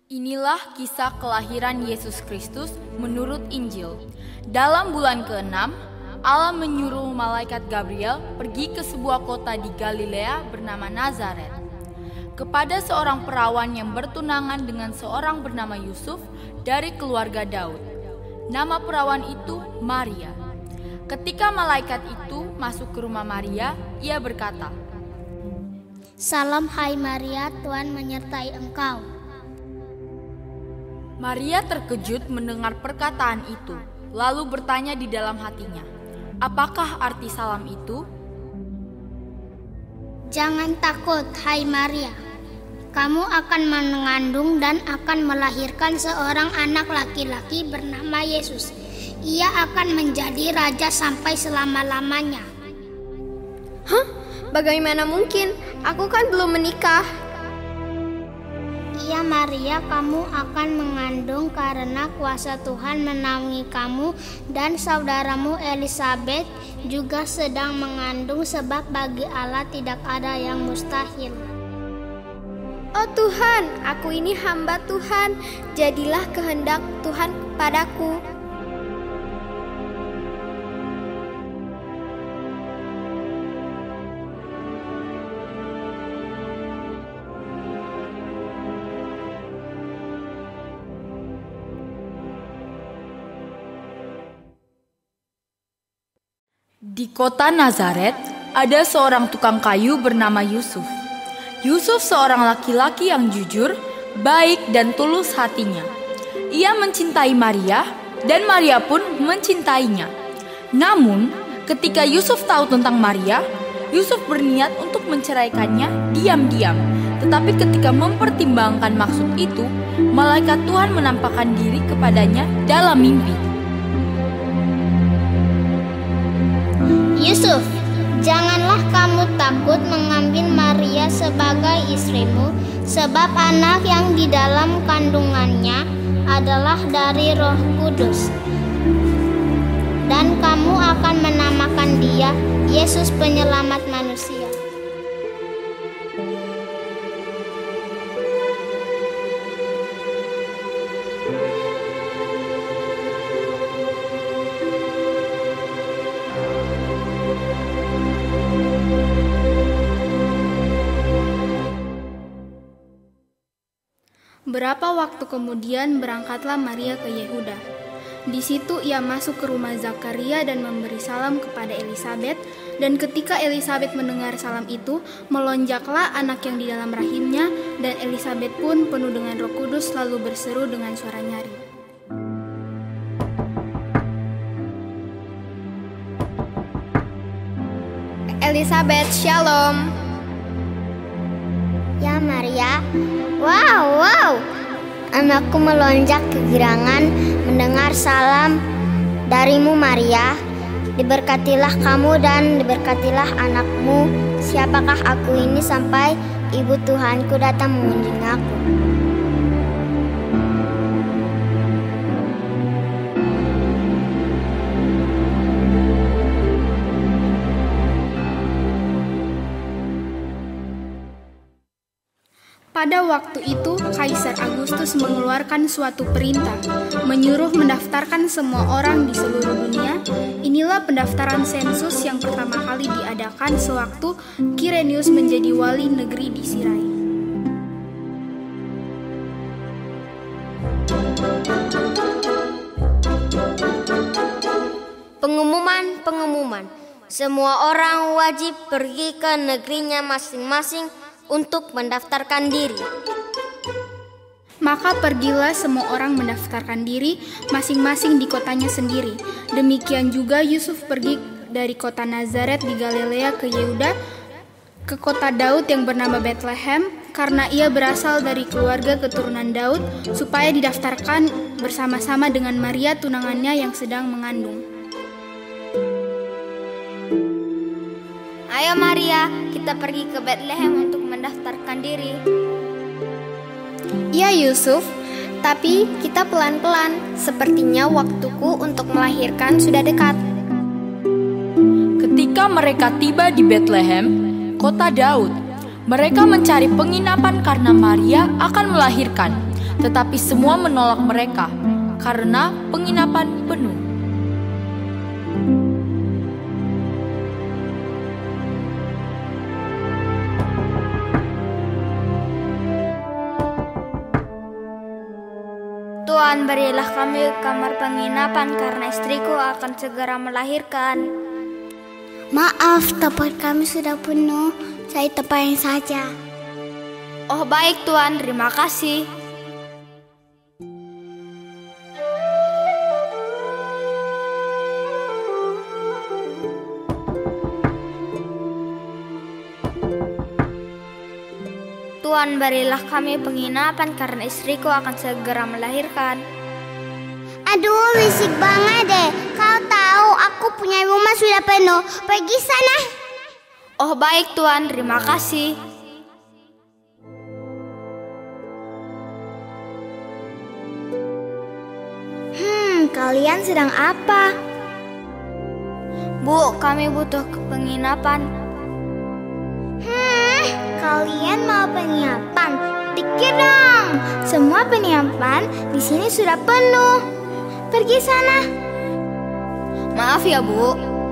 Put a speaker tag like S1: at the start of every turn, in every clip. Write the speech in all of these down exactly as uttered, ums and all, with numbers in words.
S1: Inilah kisah kelahiran Yesus Kristus menurut Injil. Dalam bulan keenam, Allah menyuruh malaikat Gabriel pergi ke sebuah kota di Galilea bernama Nazaret, kepada seorang perawan yang bertunangan dengan seorang bernama Yusuf dari keluarga Daud. Nama perawan itu Maria. Ketika malaikat itu masuk ke rumah Maria, ia berkata,
S2: "Salam hai Maria, Tuhan menyertai engkau."
S1: Maria terkejut mendengar perkataan itu, lalu bertanya di dalam hatinya, "Apakah arti salam itu?"
S2: "Jangan takut, hai Maria. Kamu akan mengandung dan akan melahirkan seorang anak laki-laki bernama Yesus. Ia akan menjadi raja sampai selama-lamanya."
S3: "Hah? Bagaimana mungkin? Aku kan belum menikah."
S2: "Iya Maria, kamu akan mengandung karena kuasa Tuhan menaungi kamu, dan saudaramu Elisabet juga sedang mengandung, sebab bagi Allah tidak ada yang mustahil."
S3: "Oh Tuhan, aku ini hamba Tuhan, jadilah kehendak Tuhan kepadaku."
S1: Di kota Nazaret, ada seorang tukang kayu bernama Yusuf. Yusuf seorang laki-laki yang jujur, baik dan tulus hatinya. Ia mencintai Maria, dan Maria pun mencintainya. Namun, ketika Yusuf tahu tentang Maria, Yusuf berniat untuk menceraikannya diam-diam. Tetapi ketika mempertimbangkan maksud itu, malaikat Tuhan menampakkan diri kepadanya dalam mimpi.
S2: "Yusuf, janganlah kamu takut mengambil Maria sebagai istrimu, sebab anak yang di dalam kandungannya adalah dari Roh Kudus. Dan kamu akan menamakan dia Yesus, penyelamat manusia."
S4: Beberapa waktu kemudian berangkatlah Maria ke Yehuda. Di situ ia masuk ke rumah Zakaria dan memberi salam kepada Elisabet. Dan ketika Elisabet mendengar salam itu, melonjaklah anak yang di dalam rahimnya, dan Elisabet pun penuh dengan Roh Kudus lalu berseru dengan suara nyaring,
S3: "Elisabet, shalom."
S2: "Ya Maria, wow, wow, anakku melonjak kegirangan mendengar salam darimu Maria. Diberkatilah kamu dan diberkatilah anakmu. Siapakah aku ini sampai ibu Tuhanku datang mengunjungi aku?"
S4: Pada waktu itu, Kaisar Agustus mengeluarkan suatu perintah, menyuruh mendaftarkan semua orang di seluruh dunia. Inilah pendaftaran sensus yang pertama kali diadakan sewaktu Kirenius menjadi wali negeri di Sirai.
S5: Pengumuman, pengumuman. Semua orang wajib pergi ke negerinya masing-masing untuk mendaftarkan diri.
S4: Maka pergilah semua orang mendaftarkan diri masing-masing di kotanya sendiri. Demikian juga Yusuf pergi dari kota Nazaret di Galilea ke Yehuda, ke kota Daud yang bernama Betlehem, karena ia berasal dari keluarga keturunan Daud, supaya didaftarkan bersama-sama dengan Maria tunangannya yang sedang mengandung.
S5: "Ayo Maria, kita pergi ke Betlehem untuk mendaftarkan diri."
S3: "Iya Yusuf, tapi kita pelan-pelan. Sepertinya waktuku untuk melahirkan sudah dekat."
S1: Ketika mereka tiba di Betlehem, kota Daud, mereka mencari penginapan karena Maria akan melahirkan. tetapi semua menolak mereka karena penginapan penuh.
S5: Tuhan, berilah kami kamar penginapan karena istriku akan segera melahirkan.
S2: Maaf, tempat kami sudah penuh. Cari tempat yang saja.
S5: Oh baik Tuhan, terima kasih. Tuhan, berilah kami penginapan karena istriku akan segera melahirkan.
S2: Aduh, bisik banget deh. Kau tahu aku punya rumah sudah penuh. Pergi sana.
S5: Oh baik Tuhan, terima kasih.
S2: Hmm, kalian sedang apa?
S5: Bu, kami butuh penginapan.
S2: Hmm, kalian mau penginapan? Pikir dong. Semua penginapan di sini sudah penuh. Pergi sana.
S5: Maaf ya Bu.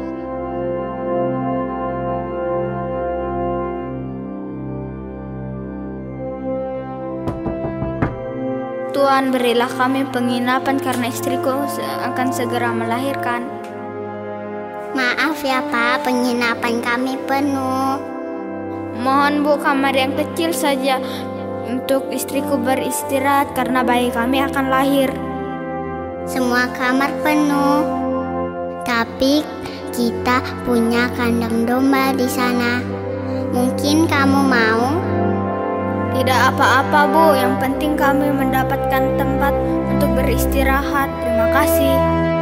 S5: Tuhan, berilah kami penginapan karena istriku akan segera melahirkan.
S2: Maaf ya Pak, penginapan kami penuh.
S5: Mohon Bu, kamar yang kecil saja untuk istriku beristirahat karena bayi kami akan lahir.
S2: Semua kamar penuh. Tapi kita punya kandang domba di sana. Mungkin kamu mau?
S5: Tidak apa-apa Bu, yang penting kami mendapatkan tempat untuk beristirahat. Terima kasih.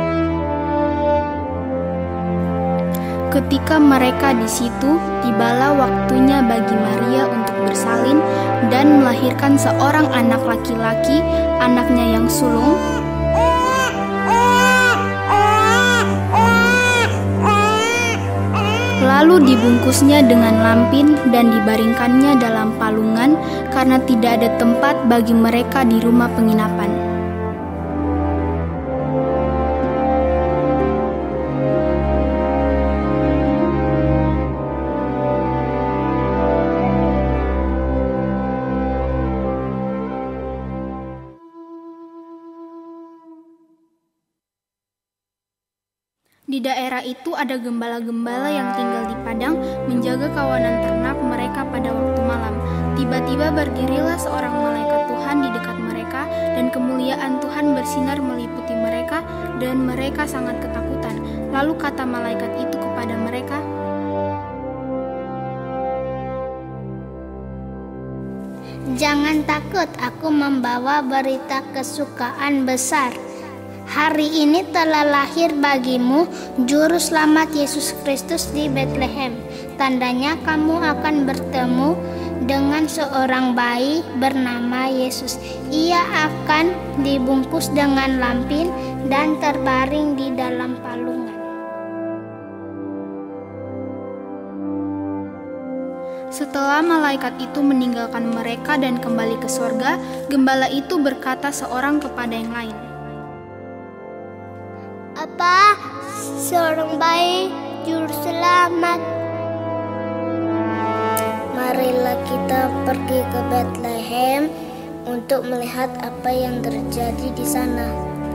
S4: Ketika mereka di situ, tibalah waktunya bagi Maria untuk bersalin dan melahirkan seorang anak laki-laki, anaknya yang sulung. Lalu dibungkusnya dengan lampin dan dibaringkannya dalam palungan karena tidak ada tempat bagi mereka di rumah penginapan. Di daerah itu ada gembala-gembala yang tinggal di padang menjaga kawanan ternak mereka pada waktu malam. Tiba-tiba berdirilah seorang malaikat Tuhan di dekat mereka dan kemuliaan Tuhan bersinar meliputi mereka dan mereka sangat ketakutan. Lalu kata malaikat itu kepada mereka,
S2: Jangan takut, aku membawa berita kesukaan besar. Hari ini telah lahir bagimu Juru Selamat Yesus Kristus di Betlehem. Tandanya kamu akan bertemu dengan seorang bayi bernama Yesus. Ia akan dibungkus dengan lampin dan terbaring di dalam palungan.
S4: Setelah malaikat itu meninggalkan mereka dan kembali ke sorga, gembala itu berkata seorang kepada yang lain,
S2: Apa? Seorang bayi Juru Selamat. Marilah kita pergi ke Betlehem untuk melihat apa yang terjadi di sana.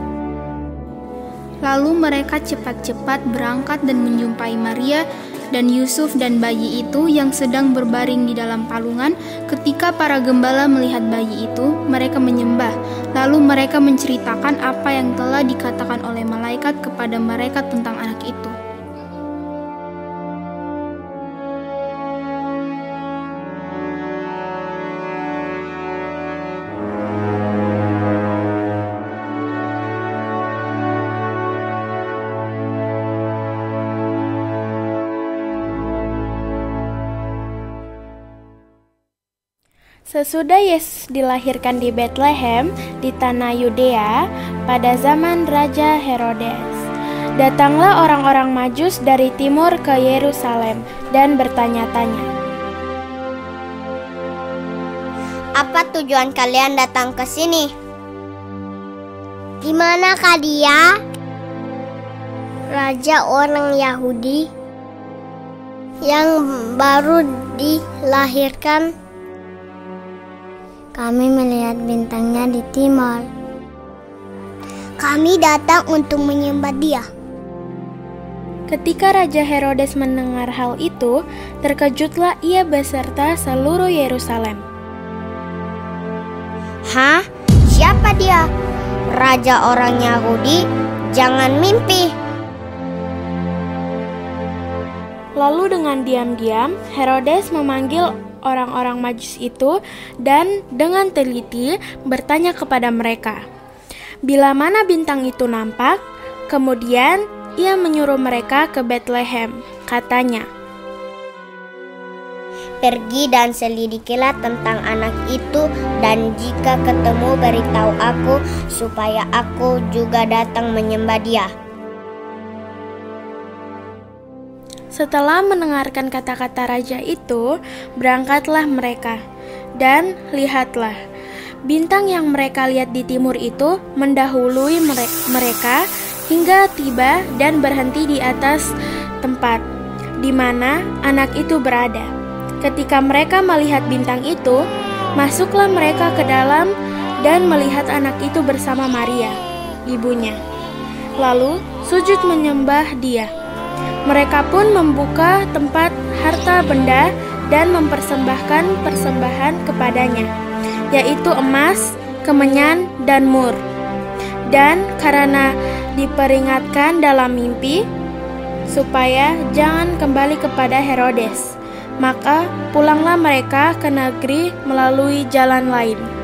S4: Lalu mereka cepat-cepat berangkat dan menjumpai Maria dan Yusuf dan bayi itu yang sedang berbaring di dalam palungan. Ketika para gembala melihat bayi itu, mereka menyembah. Lalu mereka menceritakan apa yang telah dikatakan oleh malaikat kepada mereka tentang anak itu.
S6: Sesudah Yesus dilahirkan di Betlehem di tanah Yudea pada zaman Raja Herodes, datanglah orang-orang Majus dari timur ke Yerusalem dan bertanya-tanya,
S2: Apa tujuan kalian datang ke sini? Di manakah dia? Raja orang Yahudi yang baru dilahirkan. Kami melihat bintangnya di timur. Kami datang untuk menyembah dia.
S6: Ketika Raja Herodes mendengar hal itu, terkejutlah ia beserta seluruh Yerusalem.
S2: Hah? Siapa dia? Raja orang Yahudi? Jangan mimpi.
S6: Lalu dengan diam-diam, Herodes memanggil orang-orang Majus itu dan dengan teliti bertanya kepada mereka, bila mana bintang itu nampak. Kemudian ia menyuruh mereka ke Betlehem. Katanya,
S2: pergi dan selidikilah tentang anak itu, dan jika ketemu beritahu aku, supaya aku juga datang menyembah dia.
S6: Setelah mendengarkan kata-kata raja itu, berangkatlah mereka. Dan lihatlah, bintang yang mereka lihat di timur itu mendahului mere- mereka hingga tiba dan berhenti di atas tempat di mana anak itu berada. Ketika mereka melihat bintang itu, masuklah mereka ke dalam dan melihat anak itu bersama Maria, ibunya. Lalu sujud menyembah dia. Mereka pun membuka tempat harta benda dan mempersembahkan persembahan kepadanya, yaitu emas, kemenyan, dan mur. Dan karena diperingatkan dalam mimpi supaya jangan kembali kepada Herodes, maka pulanglah mereka ke negeri melalui jalan lain.